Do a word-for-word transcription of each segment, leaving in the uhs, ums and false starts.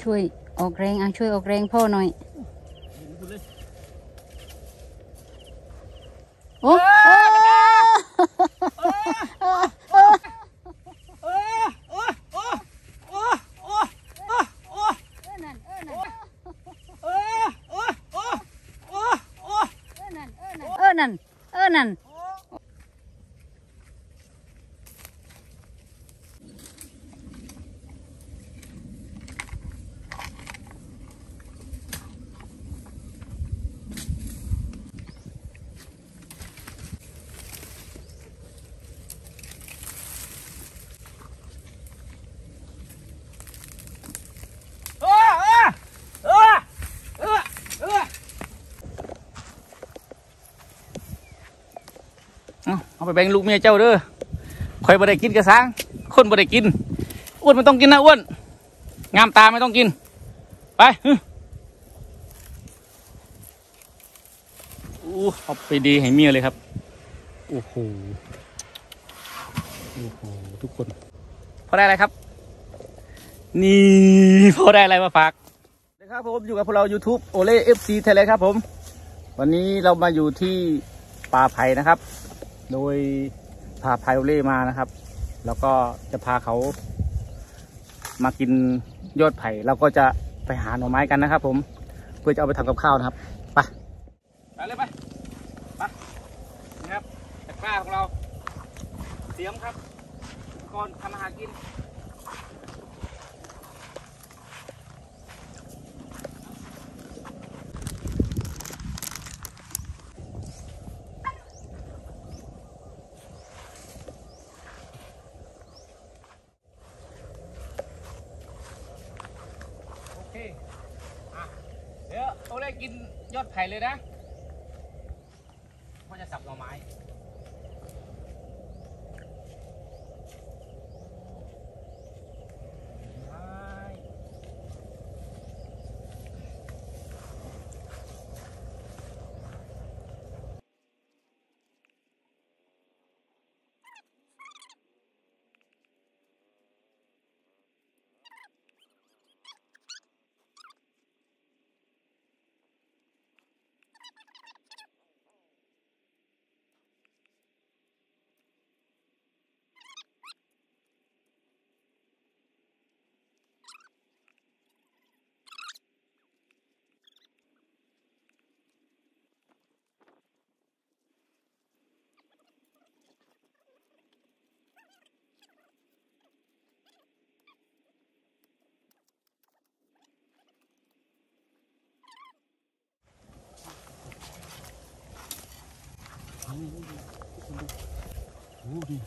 ช่วยออกแรงอ่ะช่วยออกแรงพ่อหน่อยโอ้เออนั่นเออนั่นเอาไปแบ่งลูกเมียเจ้าเด้อคอยบ่ได้กินกระซังคนบ่ได้กินอ้วนไม่ต้องกินนะอ้วนงามตาไม่ต้องกินไปอู้เอาไปดีให้เมียเลยครับโอ้โหโอ้โหทุกคนพอได้อะไรครับนี่พอได้อะไรมาฝากนะครับผมอยู่กับพวกเรา YouTube โอเล่ เอฟ ซี ไทยแลนด์ครับผมวันนี้เรามาอยู่ที่ป่าไผ่นะครับโดยพาไพโอเล่มานะครับแล้วก็จะพาเขามากินยอดไผ่เราก็จะไปหาหน่อไม้กันนะครับผมเพื่อจะเอาไปทำกับข้าวนะครับไปไปเลยไปไปนะครับตะกร้าของเราเตรียมครับก่อนทำอาหารกินเดี๋ยวโอเล่กินยอดไผ่เลยนะพ่อจะสับหน่อไม้โอ้ดี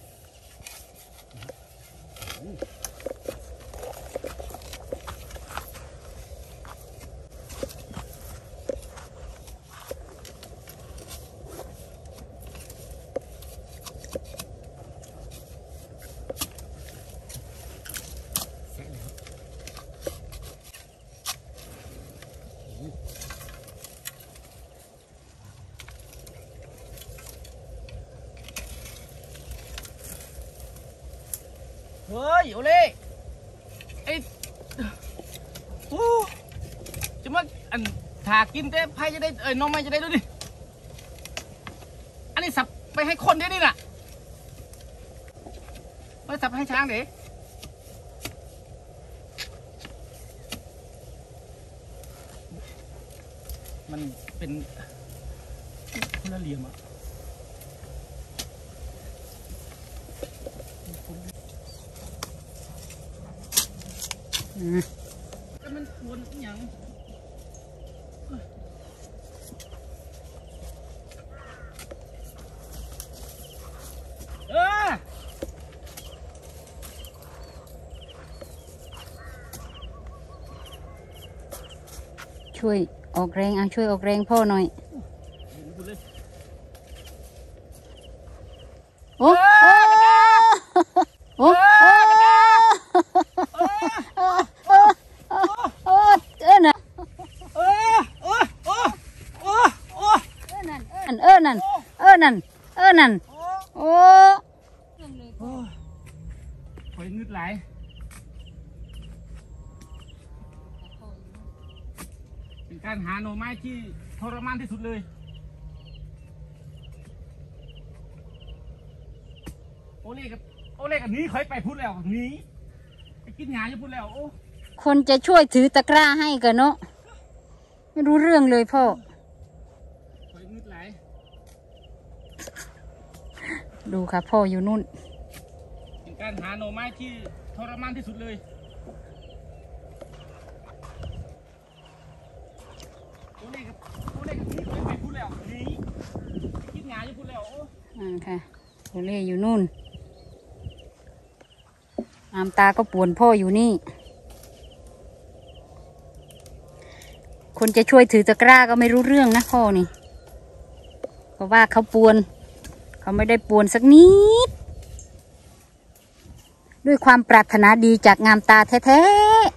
เฮ้ยโอเล่ไอ้โอ้จะมาอันถากินแต่ไผ่จะได้เอ้ยน้องไม่จะได้ด้วยดิอันนี้สับไปให้คนได้ดิน่ะไม่สับให้ช้างเดี๋ยวมันเป็นคนละเหลี่ยมอ่ะก็มันควรอย่างเออช่วยออกแรงอ่ะช่วยออกแรงพ่อหน่อยโอ้โอ้เออนั่นเออนั่นเออนั่นโอ้ไปงึดไหลเป็นการหาหน่อไม้ที่ทรมานที่สุดเลยโอเล่กับโอเล่กับนี้เคยไปพูดแล้วหนีไปกินหญ้าอยู่พูดแล้วโอ้คนจะช่วยถือตะกร้าให้กันเนาะไม่รู้เรื่องเลยพ่อเคยงึดไหลดูค่ะพ่ออยู่นู่นเป็นการหาหน่อไม้ที่ทรมานที่สุดเลยโอเล่กับโอเล่กับนี้เคยไปพูดแล้วหนีไปกินหญ้าอยู่พูดแล้วโอ้อ่าค่ะโอเล่อยู่นู่นน้ำตาก็ป่วนพ่ออยู่นี่คนจะช่วยถือตะกร้าก็ไม่รู้เรื่องนะพ่อนี่เพราะว่าเขาปวนเขาไม่ได้ปวนสักนิดด้วยความปรารถนาดีจากงามตาแท้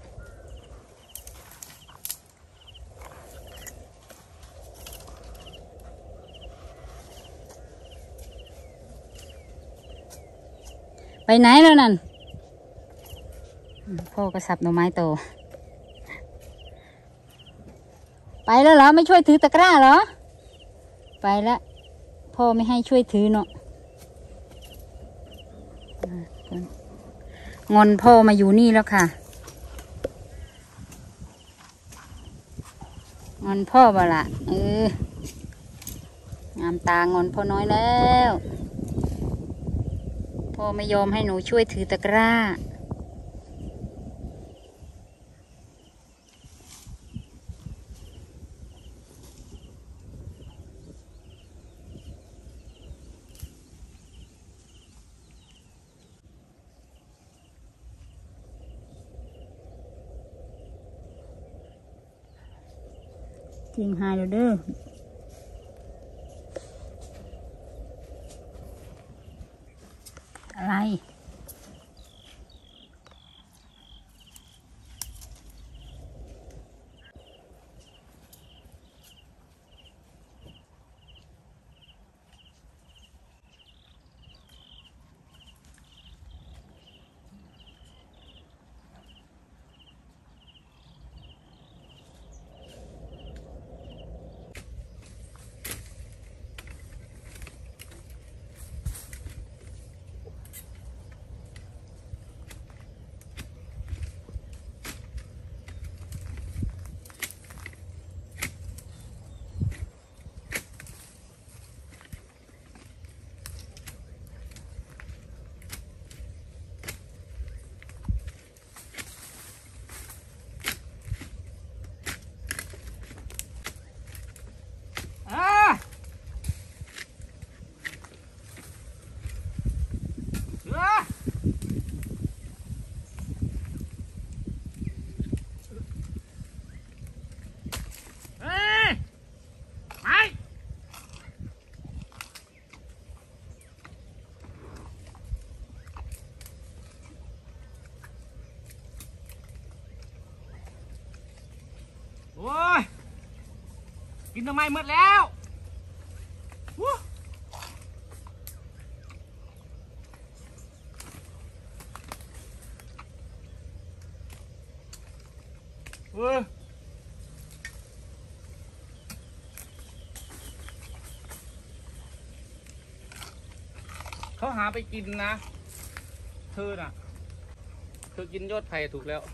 ๆไปไหนแล้วนั่นพ่อก็สับหน่อไม้โตไปแล้วเหรอไม่ช่วยถือตะกร้าเหรอไปแล้วพ่อไม่ให้ช่วยถือเนาะงอนพ่อมาอยู่นี่แล้วค่ะงอนพ่อบ่ละเอองามตางอนพ่อน้อยแล้วพ่อไม่ยอมให้หนูช่วยถือตะกร้าจริงหายแล้วเด้ออะไรโอ้ยกินทำไมหมดแล้ววู้เออเขาหาไปกินนะเธอน่ะเธอกินยอดไผ่ถูกแล้ว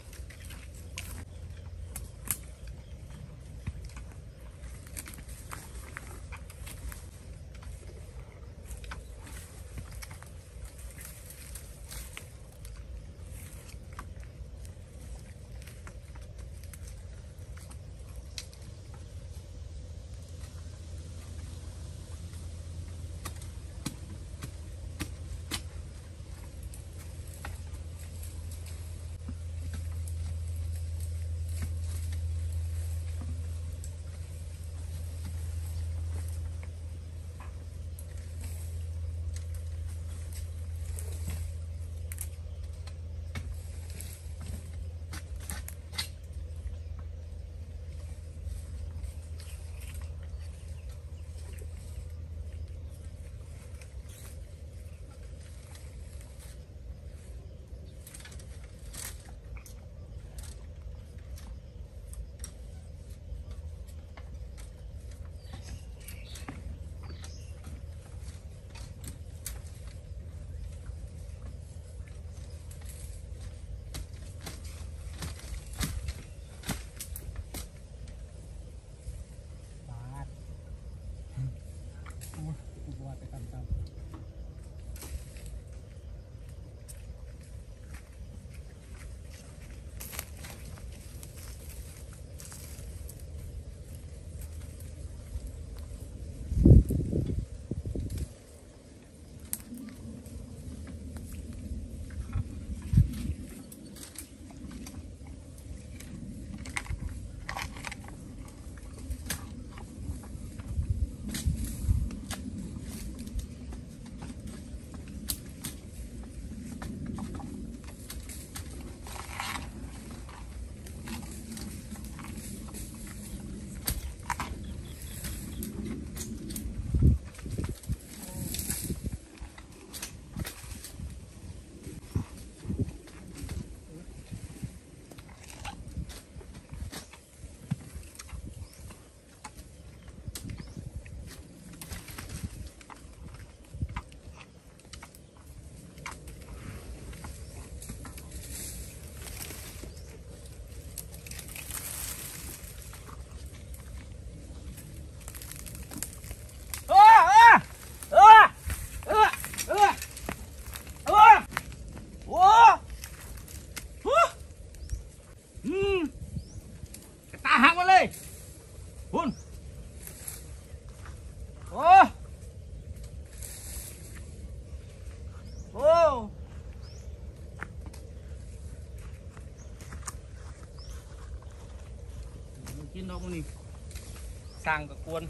กินดอกมันนี่สร้างกับกวน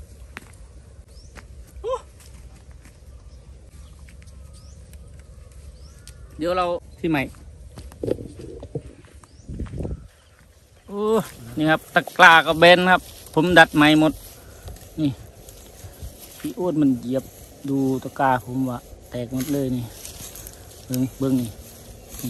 เดี๋ยวเราที่ใหม่โอ้นี่ครับตะกร้ากับเบนครับผมดัดใหม่หมดนี่พี่อ้วนมันเหยียบดูตะกร้าผมว่าแตกหมดเลยนี่เบิ้งเบิ้งนี่นี่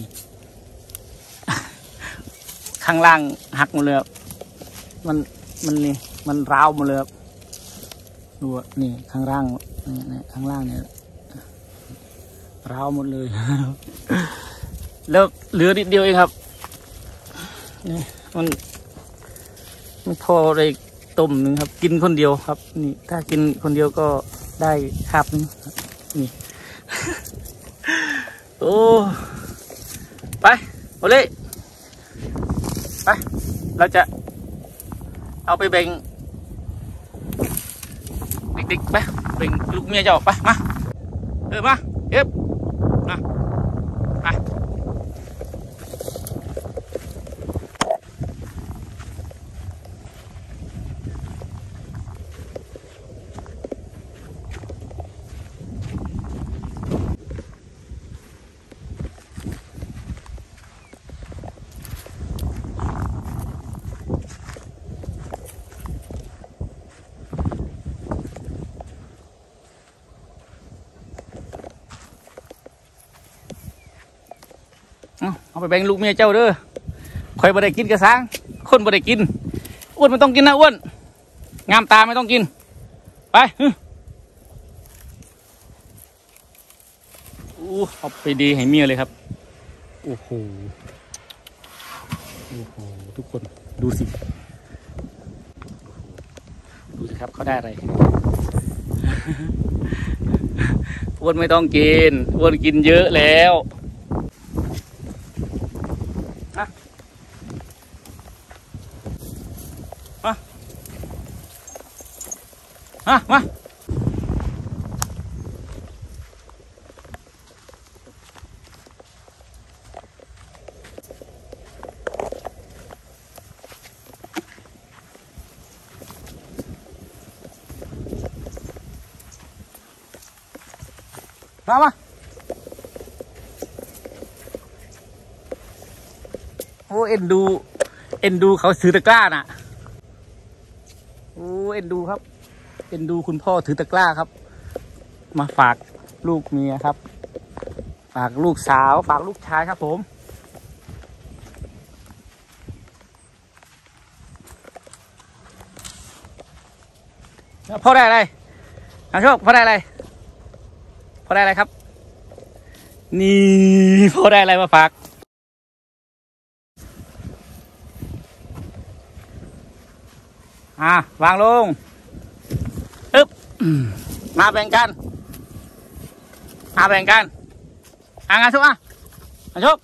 ข้างล่างหักหมดเลยมันมันนี่มันร้าวหมดเลยครับดูนี่ข้างล่างนี่ข้างล่างเนี่ยร้าวหมดเลย แล้วเหลือนิดเดียวเองครับนี่มันมันพอได้ต้มหนึ่งครับกินคนเดียวครับนี่ถ้ากินคนเดียวก็ได้คาบนึงนี่ โอ้ไปโอเล่ไปเราจะเอาไปแบ่งเด็กๆไปแบ่งลูกเมียเจ้าไปมาเออมาเอฟมาไปเอาไปแบ่งลูกเมียเจ้าเด้อคอยบ่ได้กินกระซังคนบ่ได้กินอ้วนมันต้องกินนะอ้วนงามตาไม่ต้องกินไปโอ้เอาไปดีให้เมียเลยครับโอ้โหโอ้โหทุกคนดูสิดูสิครับเขาได้อะไร อ้วนไม่ต้องกินอ้วนกินเยอะแล้วมามามามาโอ้เอ็นดูเอ็นดูเขาถือตะกร้าน่ะโอ้เอ็นดูครับเอ็นดูคุณพ่อถือตะกร้าครับมาฝากลูกเมียครับฝากลูกสาวฝากลูกชายครับผมพ่อได้อะไรน้าโชคพ่อได้อะไรพ่อได้อะไรครับนี่พ่อได้อะไรมาฝากอ่าวางลงอึ๊บมาแบ่งกันมาแบ่งกันอ่างานชุกอ่ะงานชุก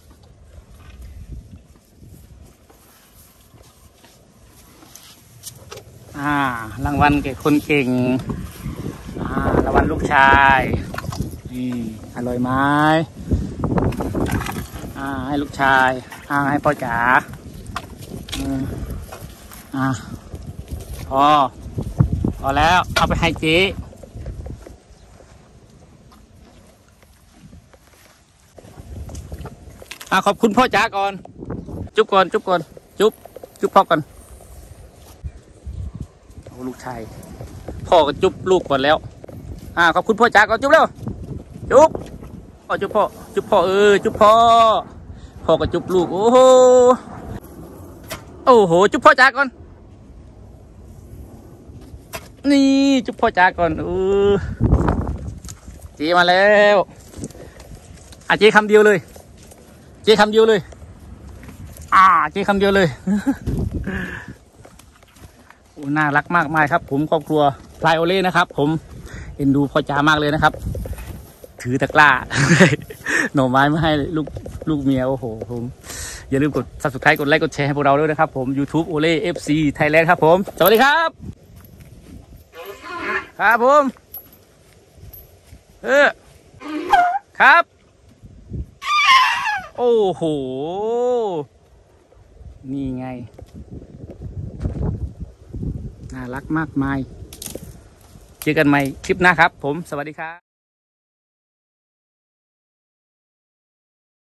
อ่ารางวัลแก่คนเก่งอ่ารางวัลลูกชายนี่อร่อยไหมอ่าให้ลูกชายอ่าให้พ่อจ๋าอืมอ่าพอพอแล้วเอาไปให้เจ๊อ่าขอบคุณพ่อจ๋าก่อนจุ๊บก่อนจุ๊บก่อนจุ๊บจุ๊บพ่อก่อนโอ้ลูกชายพ่อก็จุ๊บลูกก่อนแล้วอ่าขอบคุณพ่อจ๋าก่อนจุ๊บเร็วจุ๊บพ่อจุ๊บพ่อจุ๊บพ่อเออจุ๊บพ่อพ่อก็จุ๊บลูกโอ้โหโอ้โหจุ๊บพ่อจ๋าก่อนนี่จุ๊บพ่อจ๋าก่อนเออเจ๊มาแล้วอ่ะเจ๊คำเดียวเลยเจ๊คำเดียวเลยอ่าเจ๊คำเดียวเลยโอ้น่ารักมากมายครับผมครอบครัวพลายโอเล่นะครับผมเอ็นดูพ่อจ๋ามากเลยนะครับถือตะกร้า หน่อไม้มาให้ลูกลูกเมียโอ้โหผมอย่าลืมกด ซับสไครบ์ กดไลค์กดแชร์ให้พวกเราด้วยนะครับผม ยูทูบ โอเล่ เอฟ ซี Thailand ครับผมสวัสดีครับครับผมเออครับโอ้โหนี่ไงน่ารักมากมายเจอกันใหม่คลิปหน้าครับผมสวัสดีครับ